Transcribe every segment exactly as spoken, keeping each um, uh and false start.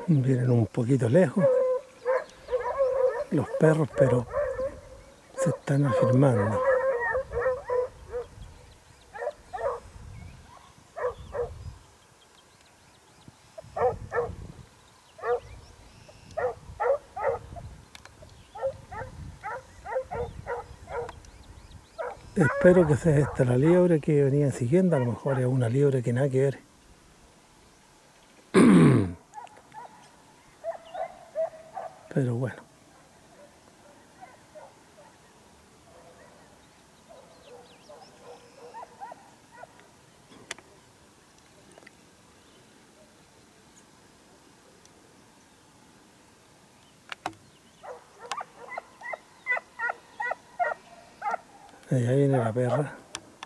Vienen un poquito lejos los perros, pero se están afirmando. Espero que sea esta la liebre que venían siguiendo. A lo mejor es una liebre que nada que ver. Pero bueno. Allá viene la perra.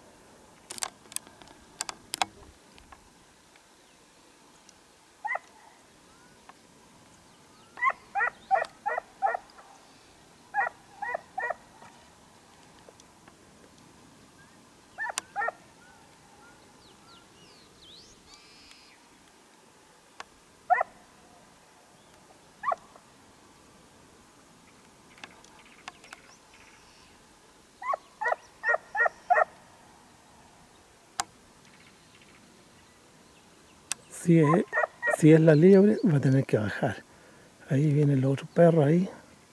Si es, si es la liebre, va a tener que bajar. Ahí vienen los otros perros ahí.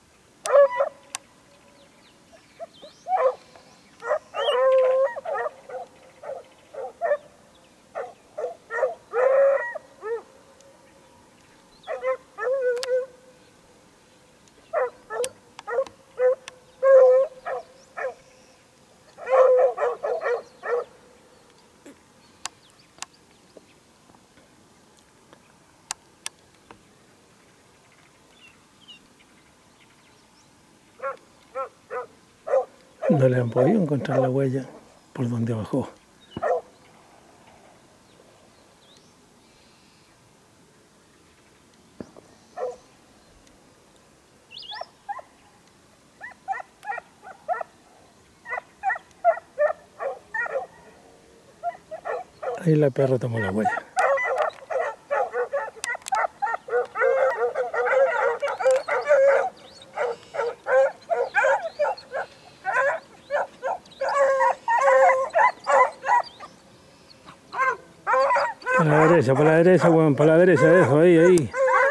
No le han podido encontrar la huella por donde bajó. Ahí la perra tomó la huella. Para la derecha, para la derecha, weón, para la derecha, eso, ahí, ahí.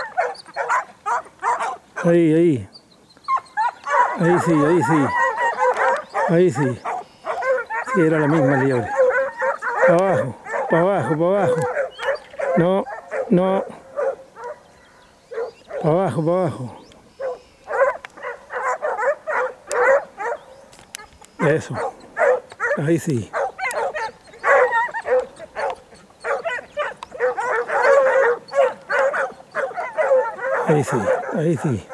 Ahí, ahí. Ahí sí, ahí sí. Ahí sí. Sí, era la misma liebre. Para abajo, para abajo, para abajo. No, no. Para abajo, para abajo. Eso. Ahí sí. Ahí sí, ahí sí.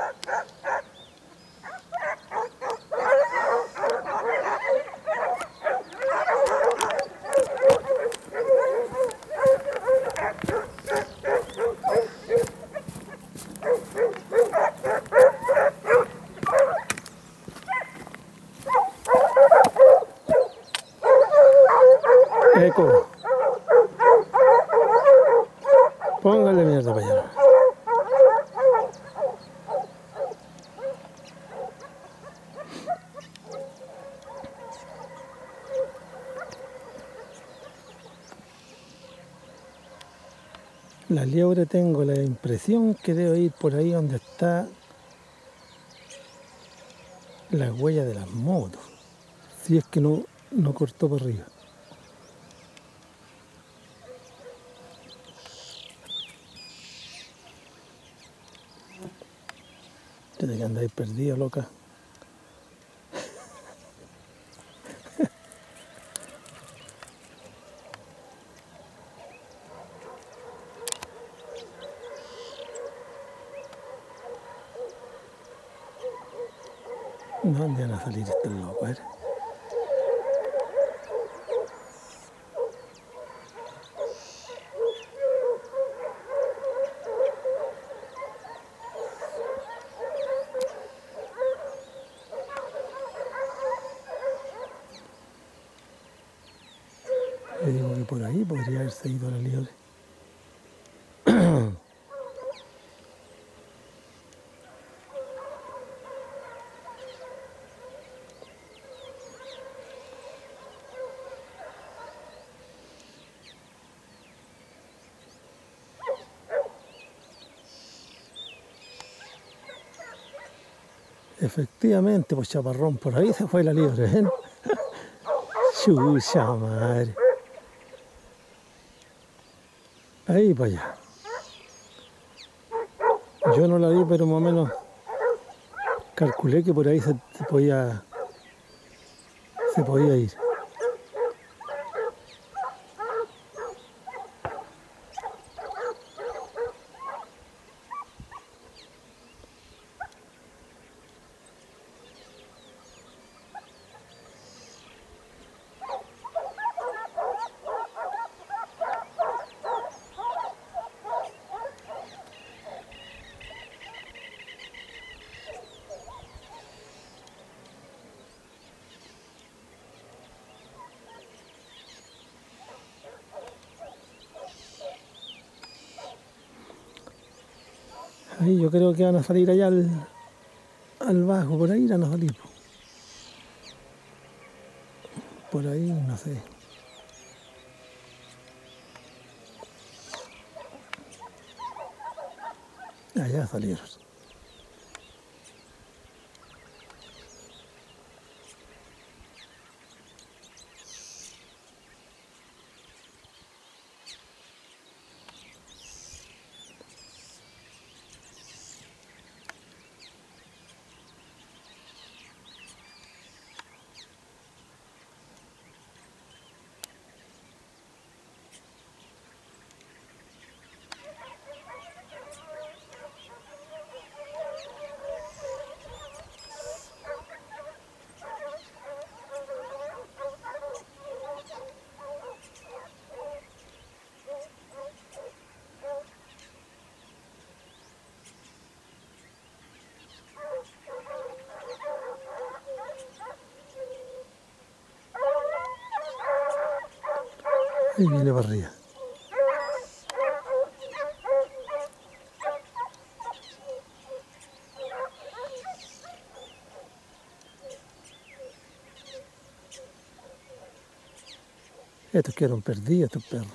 Eco. Póngale mierda para allá. La liebre tengo la impresión que debe ir por ahí donde está la huella de las motos. Si es que no, no cortó por arriba. Tiene que andar perdido, loca. ¿Dónde van a salir estos locos? ¿Eh? Le digo que por ahí podría haberse ido la liebre. Efectivamente, pues chaparrón, por ahí se fue la liebre, ¿eh? Chucha madre. Ahí para allá. Yo no la vi, pero más o menos calculé que por ahí se, se podía se podía ir. Ahí yo creo que van a salir allá al, al bajo, por ahí van a salir. Por ahí, no sé. Allá salieron. Ahí viene para arriba. Estos quedaron perdidos, estos perros.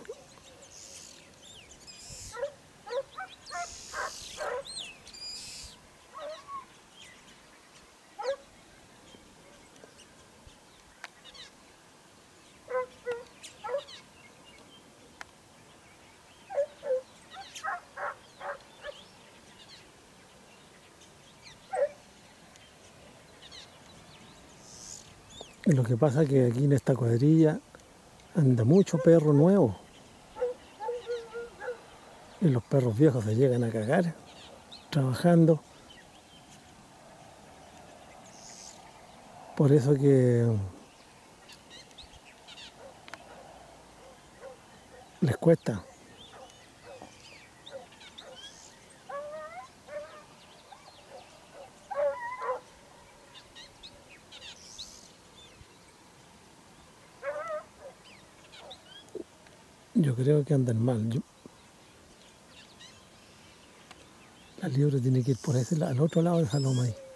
Y lo que pasa es que aquí en esta cuadrilla anda mucho perro nuevo. Y los perros viejos se llegan a cagar trabajando. Por eso que les cuesta. Yo creo que andan mal. Yo... La liebre tiene que ir por ese, al otro lado de esa loma ahí.